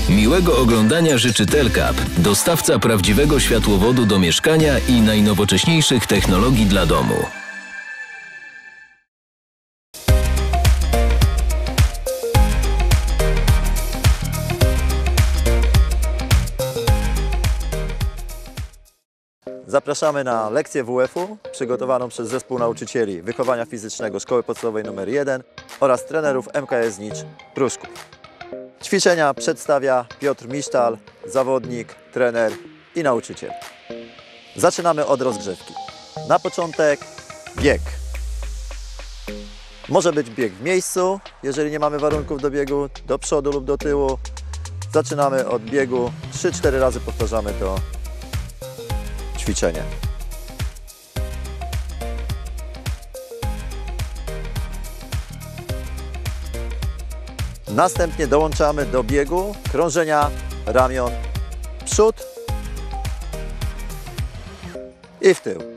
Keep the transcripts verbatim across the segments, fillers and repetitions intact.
Miłego oglądania życzy Telkap, dostawca prawdziwego światłowodu do mieszkania i najnowocześniejszych technologii dla domu. Zapraszamy na lekcję W F-u przygotowaną przez Zespół Nauczycieli Wychowania Fizycznego Szkoły Podstawowej nr jeden oraz trenerów M K S Nicz Pruszków. Ćwiczenia przedstawia Piotr Misztal, zawodnik, trener i nauczyciel. Zaczynamy od rozgrzewki. Na początek bieg. Może być bieg w miejscu, jeżeli nie mamy warunków do biegu, do przodu lub do tyłu. Zaczynamy od biegu, trzy cztery razy powtarzamy to ćwiczenie. Następnie dołączamy do biegu krążenia ramion w przód i w tył.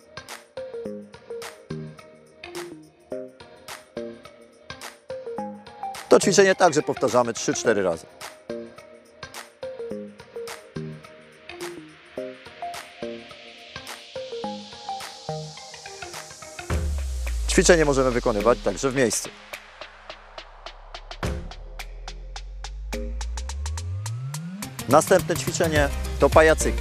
To ćwiczenie także powtarzamy trzy cztery razy. Ćwiczenie możemy wykonywać także w miejscu. Następne ćwiczenie to pajacyki.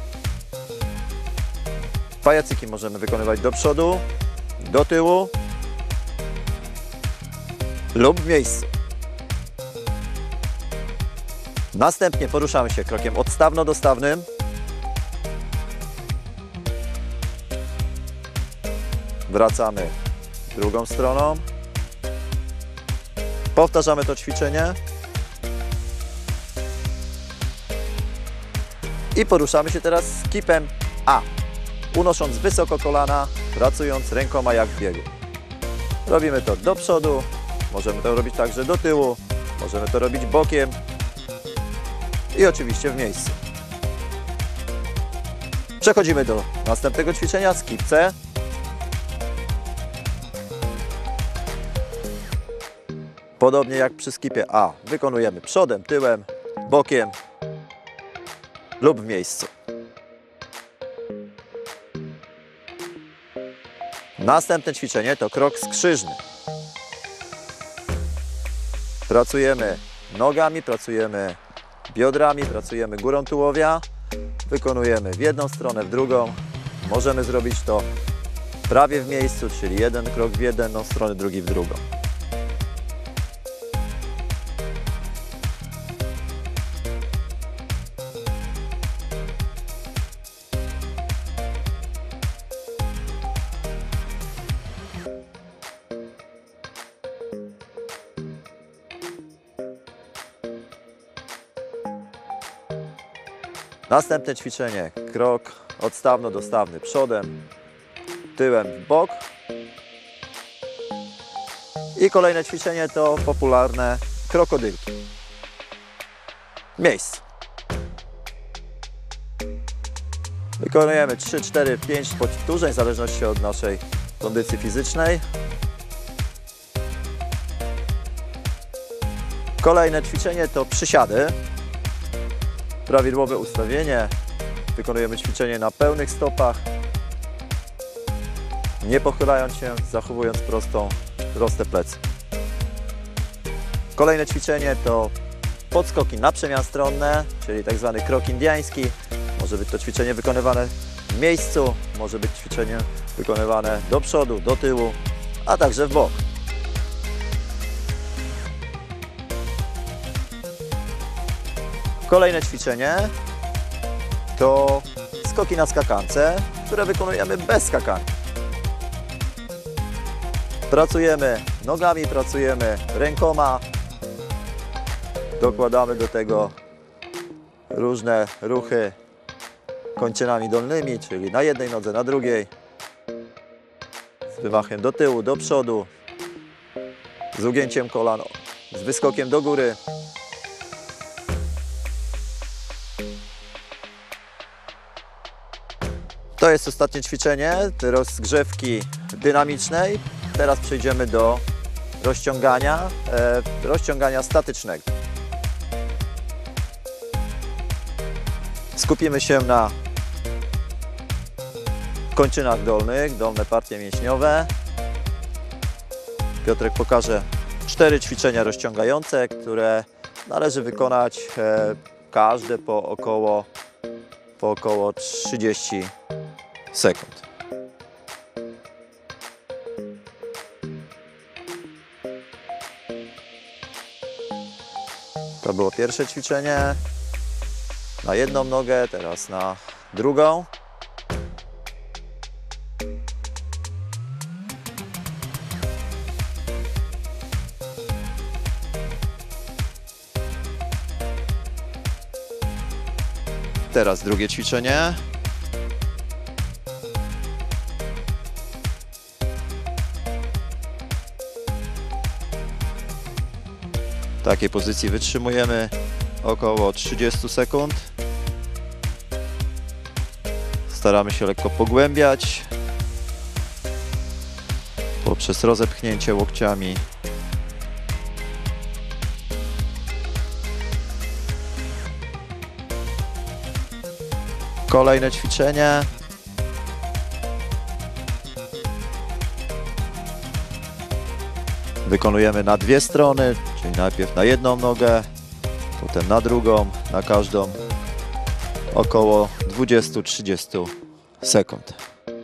Pajacyki możemy wykonywać do przodu, do tyłu lub w miejscu. Następnie poruszamy się krokiem odstawno-dostawnym. Wracamy drugą stroną. Powtarzamy to ćwiczenie. I poruszamy się teraz skipem A, unosząc wysoko kolana, pracując rękoma jak w biegu. Robimy to do przodu, możemy to robić także do tyłu, możemy to robić bokiem i oczywiście w miejscu. Przechodzimy do następnego ćwiczenia, skip C. Podobnie jak przy skipie A, wykonujemy przodem, tyłem, bokiem lub w miejscu. Następne ćwiczenie to krok skrzyżny. Pracujemy nogami, pracujemy biodrami, pracujemy górą tułowia. Wykonujemy w jedną stronę, w drugą. Możemy zrobić to prawie w miejscu, czyli jeden krok w jedną stronę, drugi w drugą. Następne ćwiczenie, krok odstawno-dostawny przodem, tyłem w bok. I kolejne ćwiczenie to popularne krokodylki. Miejsce. Wykonujemy trzy, cztery, pięć powtórzeń w zależności od naszej kondycji fizycznej. Kolejne ćwiczenie to przysiady. Prawidłowe ustawienie. Wykonujemy ćwiczenie na pełnych stopach, nie pochylając się, zachowując prostą, proste plecy. Kolejne ćwiczenie to podskoki na przemian stronne, czyli tak zwany krok indyjski. Może być to ćwiczenie wykonywane w miejscu, może być ćwiczenie wykonywane do przodu, do tyłu, a także w bok. Kolejne ćwiczenie to skoki na skakance, które wykonujemy bez skakanki. Pracujemy nogami, pracujemy rękoma, dokładamy do tego różne ruchy kończynami dolnymi, czyli na jednej nodze, na drugiej, z wymachem do tyłu, do przodu, z ugięciem kolan, z wyskokiem do góry. To jest ostatnie ćwiczenie rozgrzewki dynamicznej. Teraz przejdziemy do rozciągania, e, rozciągania statycznego. Skupimy się na kończynach dolnych, dolne partie mięśniowe. Piotrek pokaże cztery ćwiczenia rozciągające, które należy wykonać e, każde po około, po około trzydzieści sekund. To było pierwsze ćwiczenie na jedną nogę, teraz na drugą. Teraz drugie ćwiczenie. W takiej pozycji wytrzymujemy około trzydzieści sekund. Staramy się lekko pogłębiać poprzez rozepchnięcie łokciami. Kolejne ćwiczenie. Wykonujemy na dwie strony, czyli najpierw na jedną nogę, potem na drugą, na każdą około dwadzieścia do trzydziestu sekund.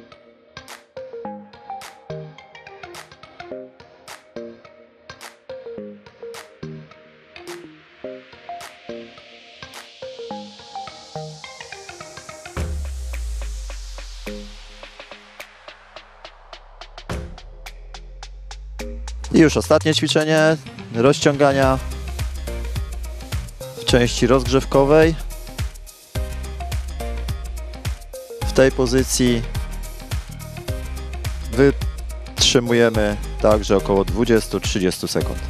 I już ostatnie ćwiczenie rozciągania w części rozgrzewkowej. W tej pozycji wytrzymujemy także około dwadzieścia do trzydziestu sekund.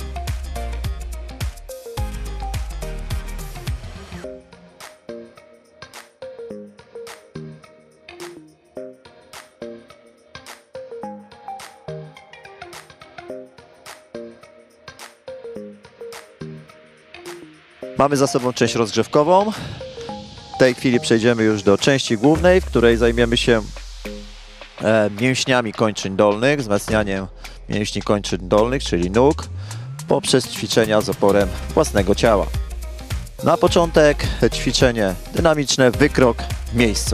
Mamy za sobą część rozgrzewkową. W tej chwili przejdziemy już do części głównej, w której zajmiemy się e, mięśniami kończyn dolnych, wzmacnianiem mięśni kończyn dolnych, czyli nóg, poprzez ćwiczenia z oporem własnego ciała. Na początek ćwiczenie dynamiczne, wykrok w miejscu.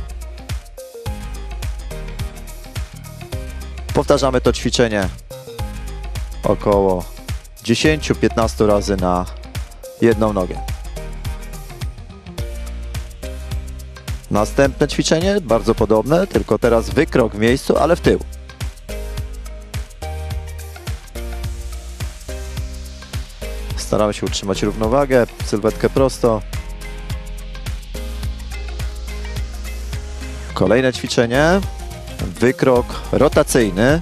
Powtarzamy to ćwiczenie około dziesięć do piętnastu razy na jedną nogę. Następne ćwiczenie, bardzo podobne, tylko teraz wykrok w miejscu, ale w tył. Staramy się utrzymać równowagę, sylwetkę prosto. Kolejne ćwiczenie, wykrok rotacyjny.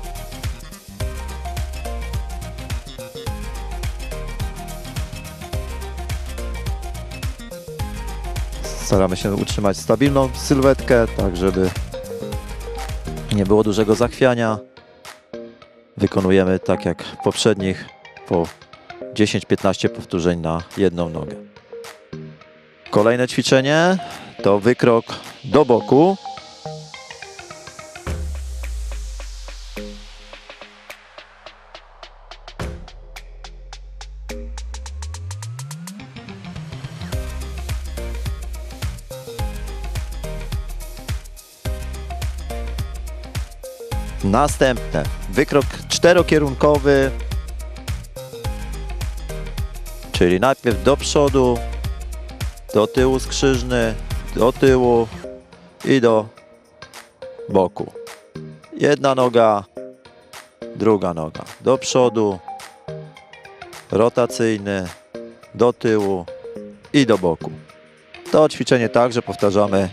Staramy się utrzymać stabilną sylwetkę, tak żeby nie było dużego zachwiania. Wykonujemy tak jak w poprzednich po dziesięć do piętnastu powtórzeń na jedną nogę. Kolejne ćwiczenie to wykrok do boku. Następne, wykrok czterokierunkowy, czyli najpierw do przodu, do tyłu skrzyżny, do tyłu i do boku. Jedna noga, druga noga, do przodu, rotacyjny, do tyłu i do boku. To ćwiczenie także powtarzamy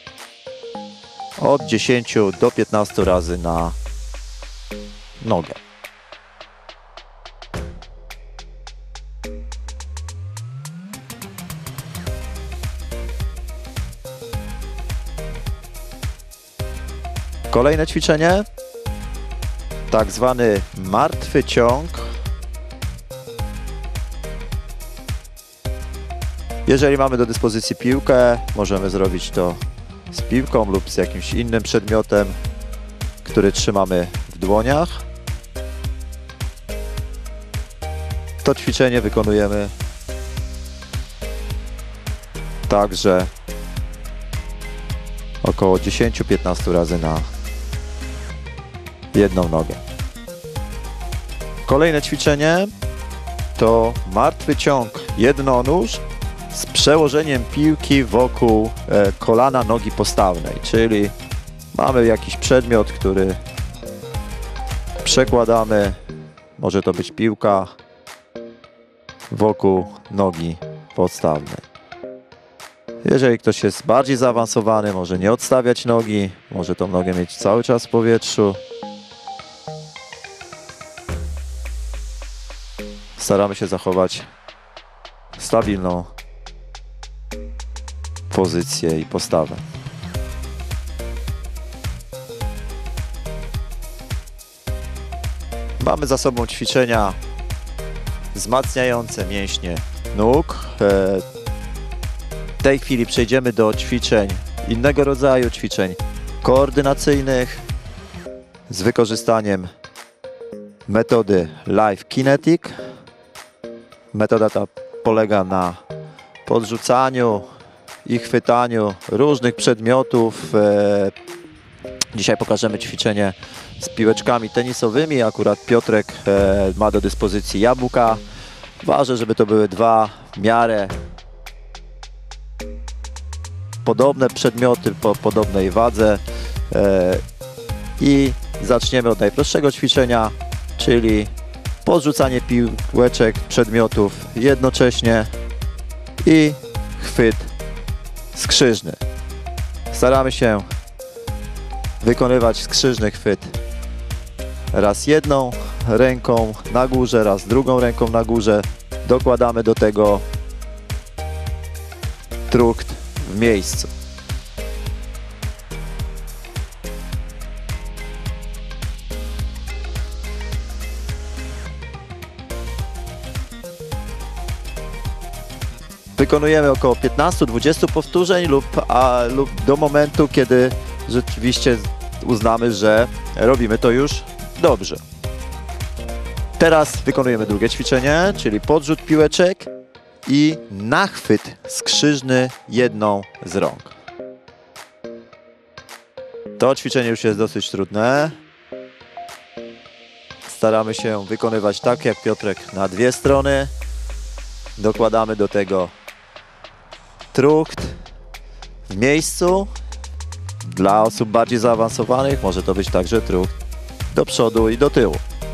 od dziesięciu do piętnastu razy na nogę. Kolejne ćwiczenie, tak zwany martwy ciąg. Jeżeli mamy do dyspozycji piłkę, możemy zrobić to z piłką lub z jakimś innym przedmiotem, który trzymamy w dłoniach. To ćwiczenie wykonujemy także około dziesięć do piętnastu razy na jedną nogę. Kolejne ćwiczenie to martwy ciąg jednonóż z przełożeniem piłki wokół e, kolana nogi postawnej, czyli mamy jakiś przedmiot, który przekładamy, może to być piłka, wokół nogi podstawnej. Jeżeli ktoś jest bardziej zaawansowany, może nie odstawiać nogi, może tą nogę mieć cały czas w powietrzu. Staramy się zachować stabilną pozycję i postawę. Mamy za sobą ćwiczenia wzmacniające mięśnie nóg. W tej chwili przejdziemy do ćwiczeń innego rodzaju, ćwiczeń koordynacyjnych z wykorzystaniem metody Live Kinetic. Metoda ta polega na podrzucaniu i chwytaniu różnych przedmiotów. Dzisiaj pokażemy ćwiczenie z piłeczkami tenisowymi. Akurat Piotrek ma do dyspozycji jabłka. Ważne, żeby to były dwa w miarę podobne przedmioty po podobnej wadze. I zaczniemy od najprostszego ćwiczenia, czyli podrzucanie piłeczek, przedmiotów jednocześnie i chwyt skrzyżny. Staramy się wykonywać skrzyżny chwyt raz jedną ręką na górze, raz drugą ręką na górze. Dokładamy do tego trukt w miejscu. Wykonujemy około piętnaście do dwudziestu powtórzeń lub, a, lub do momentu, kiedy rzeczywiście uznamy, że robimy to już dobrze. Teraz wykonujemy drugie ćwiczenie, czyli podrzut piłeczek i nachwyt skrzyżny jedną z rąk. To ćwiczenie już jest dosyć trudne. Staramy się wykonywać tak jak Piotrek na dwie strony. Dokładamy do tego trukt w miejscu. Dla osób bardziej zaawansowanych może to być także trukt do przodu i do tyłu.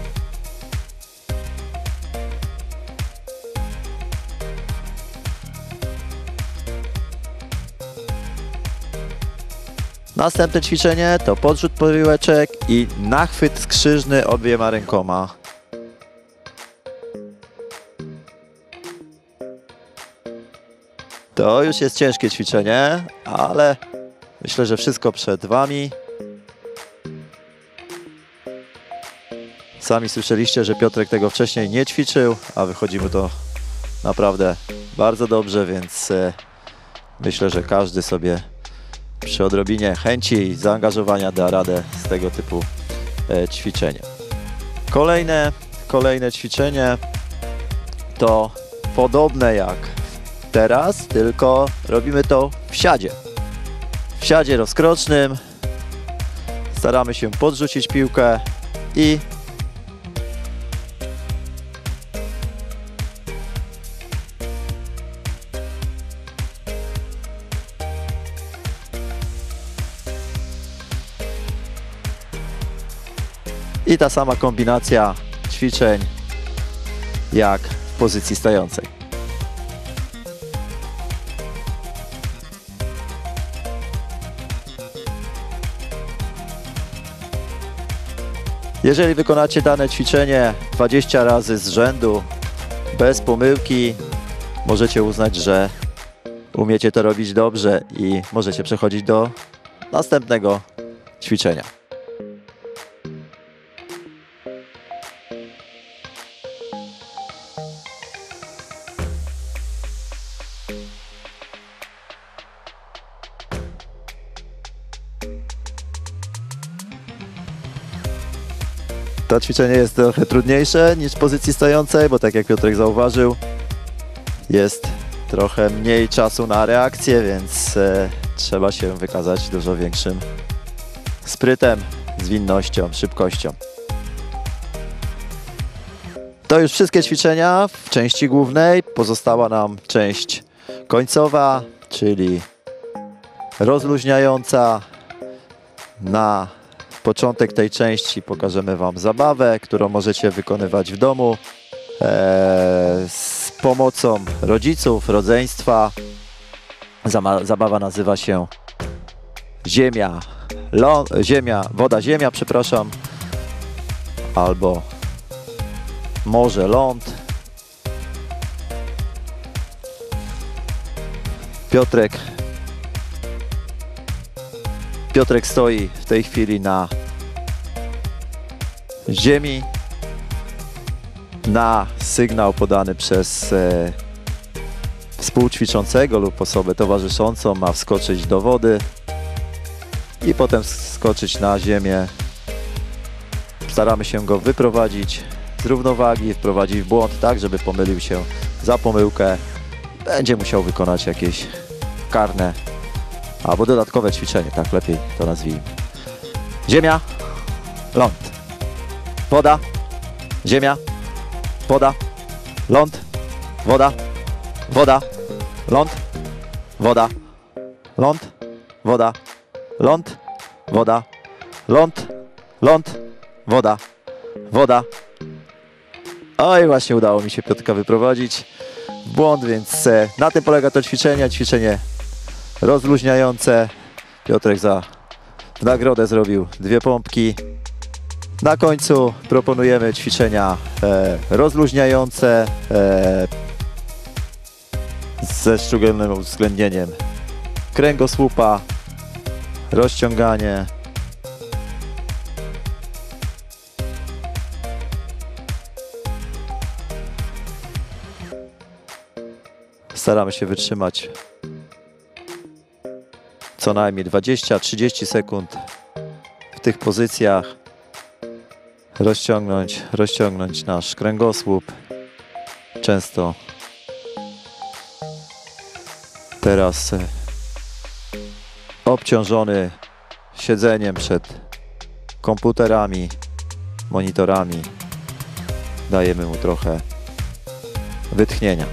Następne ćwiczenie to podrzut piłeczek i nachwyt skrzyżny obiema rękoma. To już jest ciężkie ćwiczenie, ale myślę, że wszystko przed Wami. Sami słyszeliście, że Piotrek tego wcześniej nie ćwiczył, a wychodzi mu to naprawdę bardzo dobrze, więc myślę, że każdy sobie przy odrobinie chęci i zaangażowania da radę z tego typu ćwiczenia. Kolejne, kolejne ćwiczenie to podobne jak teraz, tylko robimy to w siadzie. W siadzie rozkrocznym staramy się podrzucić piłkę i i ta sama kombinacja ćwiczeń jak w pozycji stojącej. Jeżeli wykonacie dane ćwiczenie dwadzieścia razy z rzędu bez pomyłki, możecie uznać, że umiecie to robić dobrze i możecie przechodzić do następnego ćwiczenia. To ćwiczenie jest trochę trudniejsze niż w pozycji stojącej, bo tak jak Piotrek zauważył, jest trochę mniej czasu na reakcję, więc e, trzeba się wykazać dużo większym sprytem, zwinnością, szybkością. To już wszystkie ćwiczenia w części głównej. Pozostała nam część końcowa, czyli rozluźniająca. Na początek tej części pokażemy Wam zabawę, którą możecie wykonywać w domu e, z pomocą rodziców, rodzeństwa. Zama, zabawa nazywa się Ziemia, ląd, ziemia, woda, ziemia, przepraszam, albo morze, ląd. Piotrek Piotrek stoi w tej chwili na ziemi. Na sygnał podany przez e, współćwiczącego lub osobę towarzyszącą ma wskoczyć do wody i potem skoczyć na ziemię. Staramy się go wyprowadzić z równowagi, wprowadzić w błąd, tak żeby pomylił się. Za pomyłkę będzie musiał wykonać jakieś karne albo dodatkowe ćwiczenie, tak lepiej to nazwijmy. Ziemia, ląd, woda, ziemia, woda, ląd, woda, woda, ląd, woda, ląd, woda, ląd, woda, ląd, ląd, woda, woda. Oj, właśnie udało mi się Piotrka wyprowadzić w błąd, więc na tym polega to ćwiczenie, ćwiczenie rozluźniające. Piotrek za w nagrodę zrobił dwie pompki. Na końcu proponujemy ćwiczenia e, rozluźniające e, ze szczególnym uwzględnieniem kręgosłupa, rozciąganie. Staramy się wytrzymać co najmniej dwadzieścia do trzydziestu sekund w tych pozycjach. Rozciągnąć, rozciągnąć nasz kręgosłup. Często teraz obciążony siedzeniem przed komputerami, monitorami. Dajemy mu trochę wytchnienia.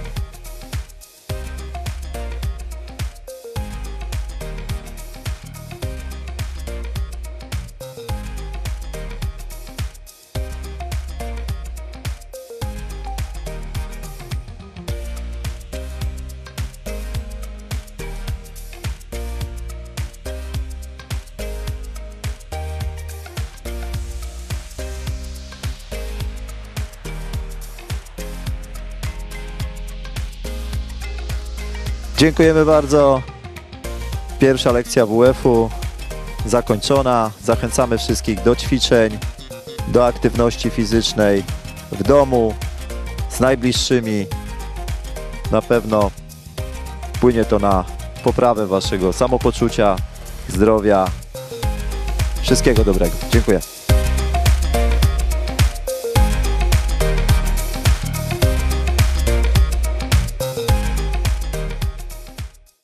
Dziękujemy bardzo. Pierwsza lekcja W F-u zakończona. Zachęcamy wszystkich do ćwiczeń, do aktywności fizycznej w domu, z najbliższymi. Na pewno wpłynie to na poprawę waszego samopoczucia, zdrowia. Wszystkiego dobrego. Dziękuję.